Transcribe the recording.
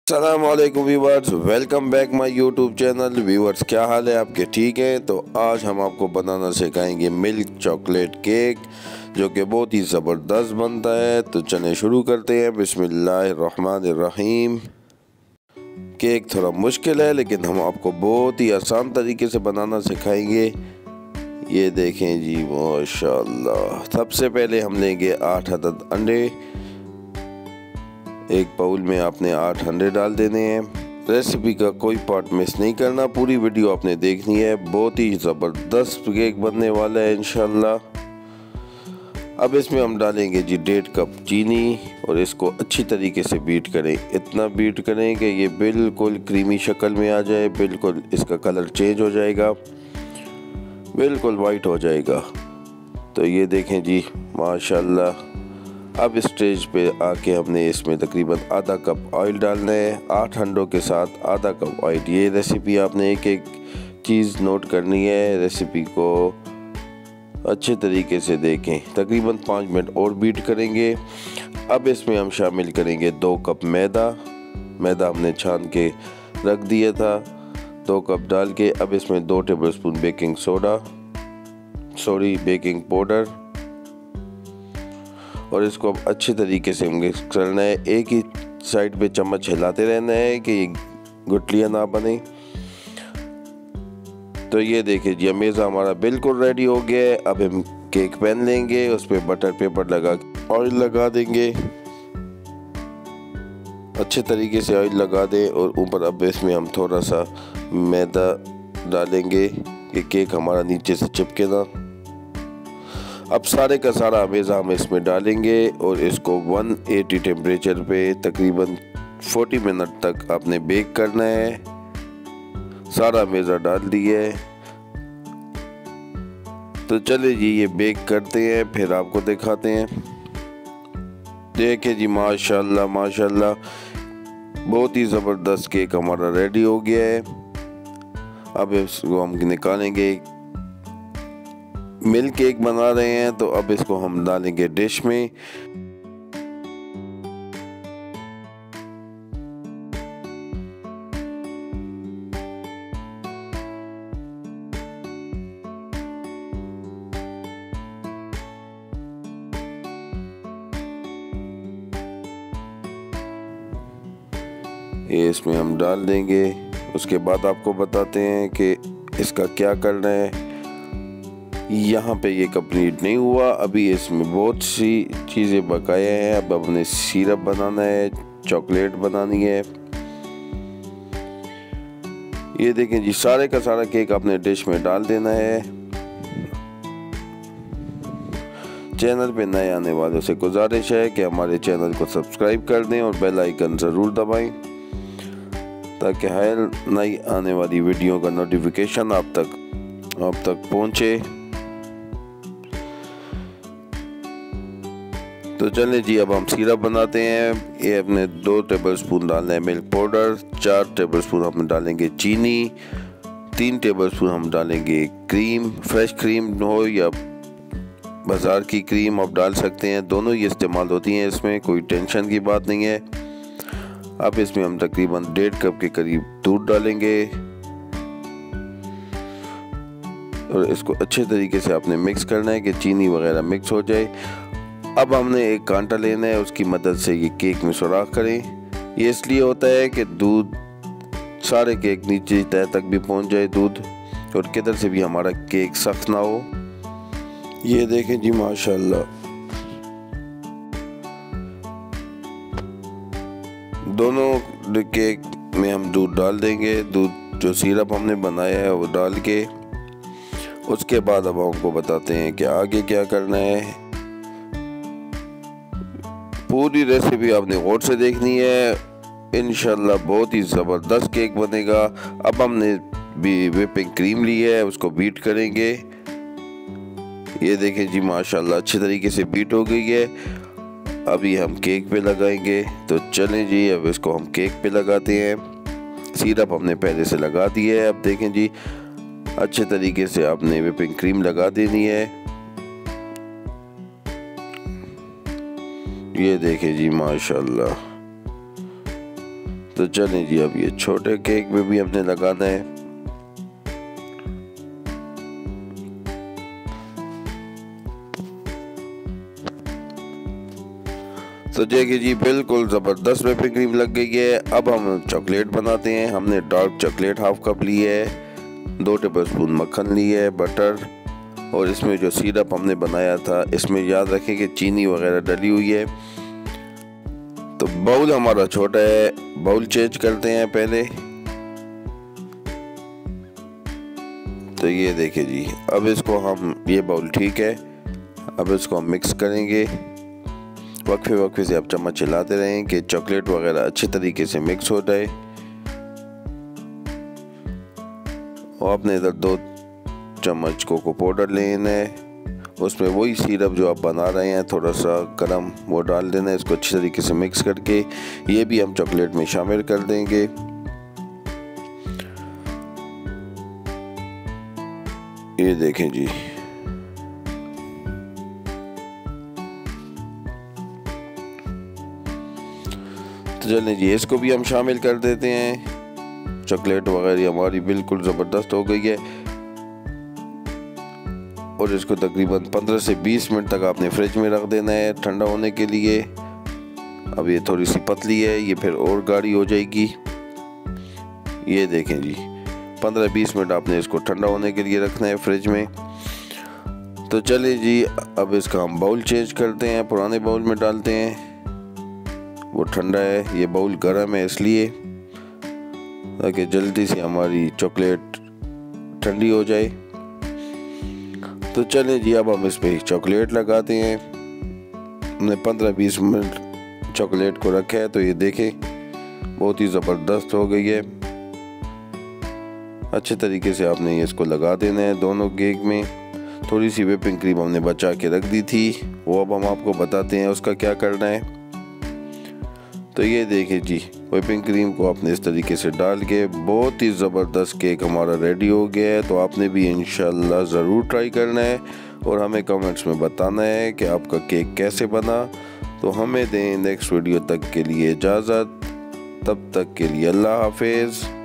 अस्सलामुअलैकुम viewers, welcome back my YouTube channel. Viewers, क्या हाल है आपके? ठीक है। तो आज हम आपको बनाना सिखाएंगे मिल्क चॉकलेट केक, जो कि बहुत ही ज़बरदस्त बनता है। तो चलें शुरू करते हैं। बिस्मिल्लाहिर्रहमानिर्रहीम। केक थोड़ा मुश्किल है, लेकिन हम आपको बहुत ही आसान तरीके से बनाना सिखाएंगे। ये देखें जी, माशाल्लाह। सबसे पहले हम लेंगे 8 अदद अंडे। एक बाउल में आपने 8 अंडे डाल देने हैं। रेसिपी का कोई पार्ट मिस नहीं करना, पूरी वीडियो आपने देखनी है। बहुत ही ज़बरदस्त केक बनने वाला है इंशाल्लाह। अब इसमें हम डालेंगे जी 1.5 कप चीनी और इसको अच्छी तरीके से बीट करें। इतना बीट करें कि ये बिल्कुल क्रीमी शक्ल में आ जाए, बिल्कुल इसका कलर चेंज हो जाएगा, बिल्कुल वाइट हो जाएगा। तो ये देखें जी, माशाल्लाह। अब इस स्टेज पे आके हमने इसमें तकरीबन आधा कप ऑयल डालना है। 8 अंडों के साथ आधा कप ऑयल। ये रेसिपी आपने एक एक चीज़ नोट करनी है, रेसिपी को अच्छे तरीके से देखें। तकरीबन 5 मिनट और बीट करेंगे। अब इसमें हम शामिल करेंगे 2 कप मैदा। मैदा हमने छान के रख दिया था, 2 कप डाल के। अब इसमें 2 टेबलस्पून बेकिंग पाउडर, और इसको अब अच्छे तरीके से मिक्स करना है। एक ही साइड पे चम्मच हिलाते रहना है कि गुठलियाँ ना बने। तो ये देखिए जी, मेज़ा हमारा बिल्कुल रेडी हो गया है। अब हम केक पैन लेंगे, उस पर बटर पेपर लगा ऑयल लगा देंगे। अच्छे तरीके से ऑयल लगा दें और ऊपर अब इसमें हम थोड़ा सा मैदा डालेंगे कि केक हमारा नीचे से चिपके ना। अब सारे का सारा मेज़ा हम इसमें डालेंगे और इसको 180 टेम्परेचर पे तकरीबन 40 मिनट तक आपने बेक करना है। सारा मेज़ा डाल दिया है। तो चलिए जी, ये बेक करते हैं, फिर आपको दिखाते हैं। देखिए जी, माशाल्लाह माशाल्लाह, बहुत ही ज़बरदस्त केक हमारा रेडी हो गया है। अब इसको हम निकालेंगे। मिल्क केक बना रहे हैं, तो अब इसको हम डालेंगे डिश में। ये इसमें हम डाल देंगे। उसके बाद आपको बताते हैं कि इसका क्या करना है। यहाँ पे ये कंप्लीट नहीं हुआ, अभी इसमें बहुत सी चीज़ें बकाया हैं। अब हमने सिरप बनाना है, चॉकलेट बनानी है। ये देखें जी, सारे का सारा केक आपने डिश में डाल देना है। चैनल पे नए आने वालों से गुजारिश है कि हमारे चैनल को सब्सक्राइब कर दें और बेल आइकन ज़रूर दबाएं, ताकि हर नई आने वाली वीडियो का नोटिफिकेशन आप तक पहुँचे। तो चलें जी, अब हम सिरप बनाते हैं। ये अपने 2 टेबलस्पून डालना है मिल्क पाउडर, 4 टेबलस्पून हम डालेंगे चीनी, 3 टेबलस्पून हम डालेंगे क्रीम। फ्रेश क्रीम हो या बाज़ार की क्रीम आप डाल सकते हैं, दोनों ही इस्तेमाल होती हैं, इसमें कोई टेंशन की बात नहीं है। अब इसमें हम तकरीबन 1.5 कप के करीब दूध डालेंगे और इसको अच्छे तरीके से आपने मिक्स करना है कि चीनी वगैरह मिक्स हो जाए। अब हमने एक कांटा लेना है, उसकी मदद से ये केक में सुराख करें। ये इसलिए होता है कि दूध सारे केक नीचे तह तक भी पहुंच जाए दूध, और किधर से भी हमारा केक सख्त ना हो। ये देखें जी, माशाल्लाह। दोनों केक में हम दूध डाल देंगे। दूध जो सिरप हमने बनाया है वो डाल के, उसके बाद अब आपको बताते हैं कि आगे क्या करना है। पूरी रेसिपी आपने गौर से देखनी है, इंशाल्लाह बहुत ही ज़बरदस्त केक बनेगा। अब हमने भी व्हिपिंग क्रीम ली है, उसको बीट करेंगे। ये देखें जी, माशाल्लाह अच्छे तरीके से बीट हो गई है। अभी हम केक पे लगाएंगे। तो चलें जी, अब इसको हम केक पे लगाते हैं। सिरप हमने पहले से लगा दी है। अब देखें जी, अच्छे तरीके से आपने व्हिपिंग क्रीम लगा देनी है। ये देखें जी, माशाल्लाह। तो चलें जी, अब ये छोटे केक में भी हमने लगाना है। तो देखिए जी, बिल्कुल ज़बरदस्त व्हिपिंग क्रीम लग गई है। अब हम चॉकलेट बनाते हैं। हमने डार्क चॉकलेट हाफ कप ली है, 2 टेबलस्पून मक्खन ली है, बटर, और इसमें जो सिरप हमने बनाया था इसमें याद रखें कि चीनी वगैरह डली हुई है। तो बाउल हमारा छोटा है, बाउल चेंज करते हैं पहले। तो ये देखिए जी, अब इसको हम, ये बाउल ठीक है, अब इसको हम मिक्स करेंगे। वक्फे से आप चम्मच चलाते रहें कि चॉकलेट वगैरह अच्छे तरीके से मिक्स हो जाए। और आपने इधर 2 चम्मच कोको पाउडर लेना है, उसमें वही सिरप जो आप बना रहे हैं थोड़ा सा गर्म वो डाल देना है। इसको अच्छी तरीके से मिक्स करके ये भी हम चॉकलेट में शामिल कर देंगे। ये देखें जी, तो चलें जी, इसको भी हम शामिल कर देते हैं। चॉकलेट वगैरह हमारी बिल्कुल ज़बरदस्त हो गई है और इसको तकरीबन 15 से 20 मिनट तक आपने फ्रिज में रख देना है ठंडा होने के लिए। अब ये थोड़ी सी पतली है, ये फिर और गाढ़ी हो जाएगी। ये देखें जी, 15-20 मिनट आपने इसको ठंडा होने के लिए रखना है फ्रिज में। तो चलिए जी, अब इसका हम बाउल चेंज करते हैं, पुराने बाउल में डालते हैं। वो ठंडा है, ये बाउल गर्म है इसलिए, ताकि जल्दी से हमारी चॉकलेट ठंडी हो जाए। तो चलें जी, अब हम इस पर चॉकलेट लगाते हैं। हमने 15-20 मिनट चॉकलेट को रखा है, तो ये देखें बहुत ही ज़बरदस्त हो गई है। अच्छे तरीके से आपने इसको लगा देना है दोनों केक में। थोड़ी सी व्हिपिंग क्रीम हमने बचा के रख दी थी, वो अब हम आपको बताते हैं उसका क्या करना है। तो ये देखिए जी, व्हिपिंग क्रीम को आपने इस तरीके से डाल के बहुत ही ज़बरदस्त केक हमारा रेडी हो गया है। तो आपने भी इंशाल्लाह ज़रूर ट्राई करना है और हमें कमेंट्स में बताना है कि आपका केक कैसे बना। तो हमें दें नेक्स्ट वीडियो तक के लिए इजाज़त, तब तक के लिए अल्लाह हाफिज़।